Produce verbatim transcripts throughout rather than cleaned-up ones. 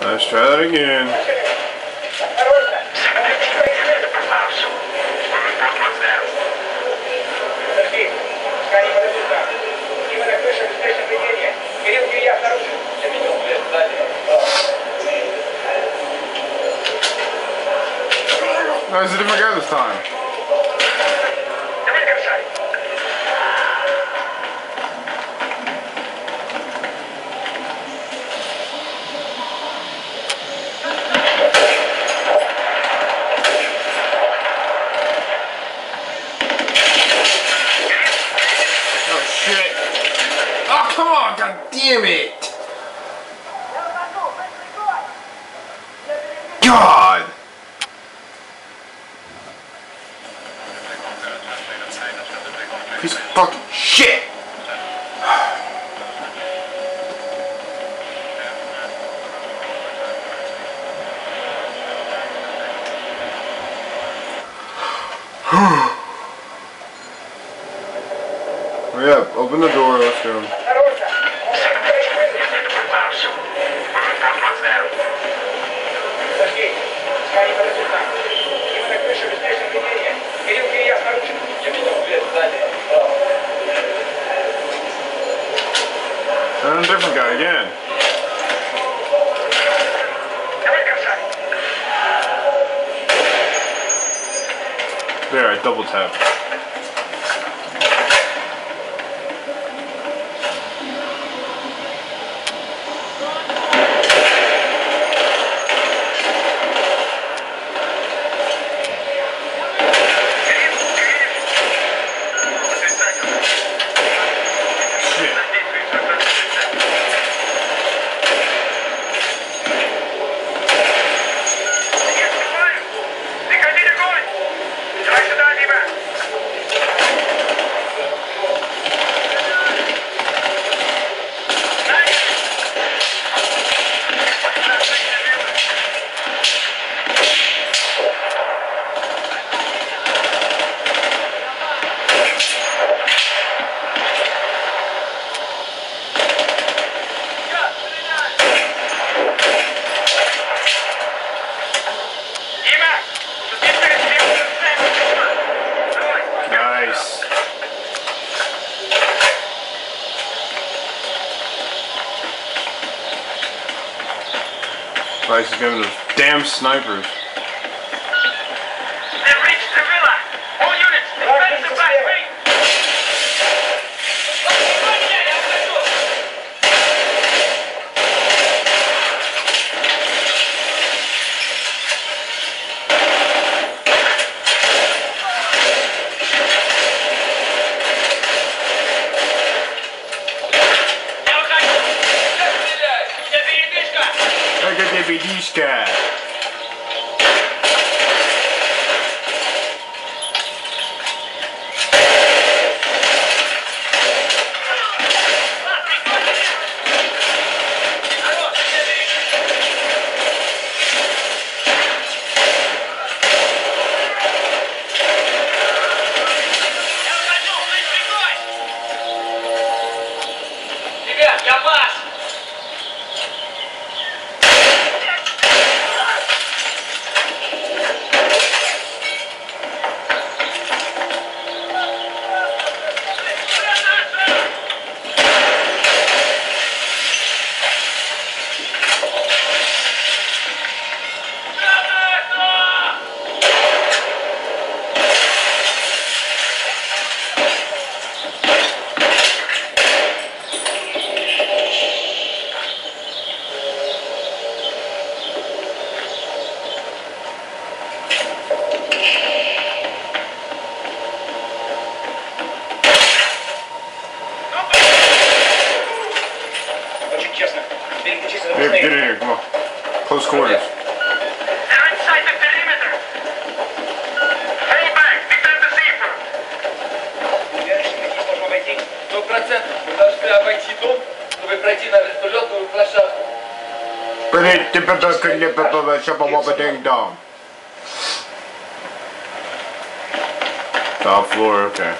Let's try that again. No, it's a different guy this time. Come on, god damn it! God! Piece of fucking shit! Hurry up, open the door, let's go. And a different guy again. There, I double tap. Price is giving those damn snipers. They reached the villa. All units, defend the back wing. Бедишка. Ребят, я пас! Here, get in here, come on. Close quarters. They're inside the perimeter. Fall back, defend the safer. Сто процентов. Вы должны обойти дом, чтобы пройти на вертолетную площадку. Top floor, okay.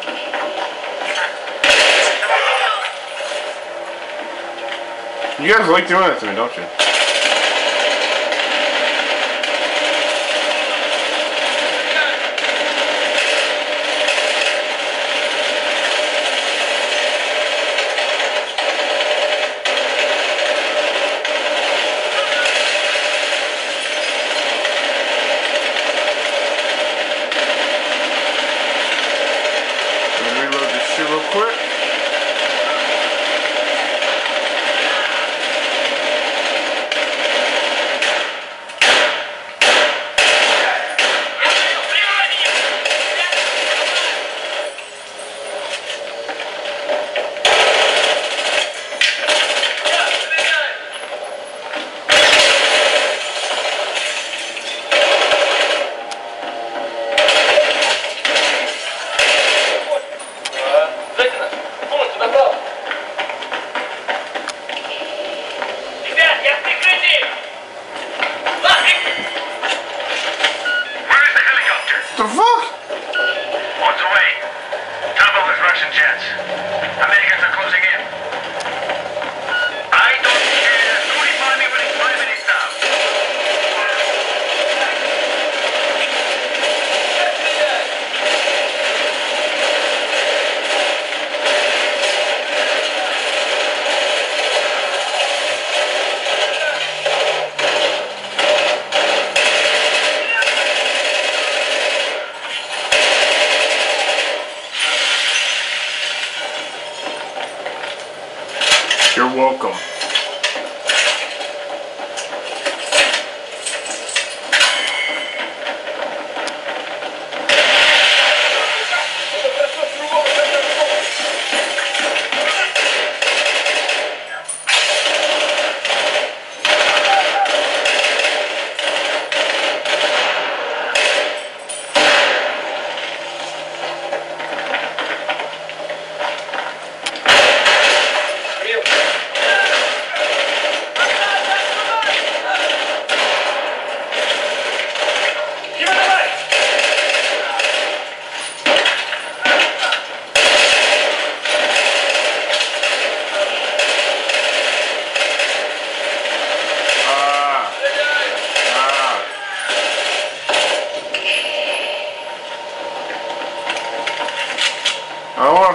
You guys like doing that to me, don't you?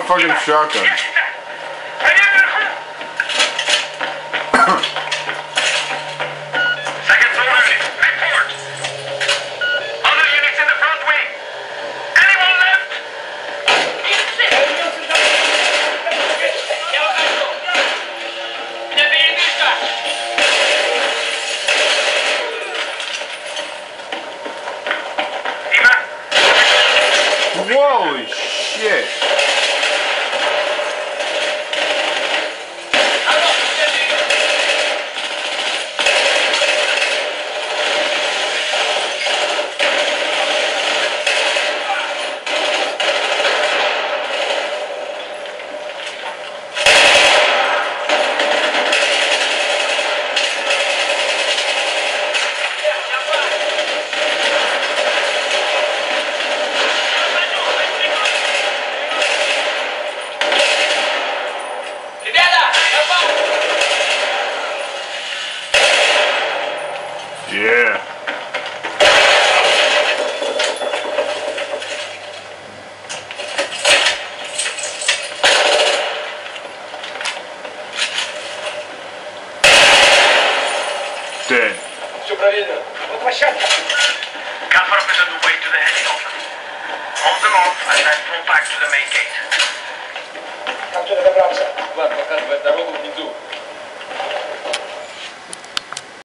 fucking shotgun. Yes, sir. Premier crew. Second floor unit, report. Other units in the front wing. Anyone left? Holy shit. Yeah. Dead. Все проверено. Вот площадка. Kasparov is on the way to the helicopter. Hold them off and then pull back to the main gate.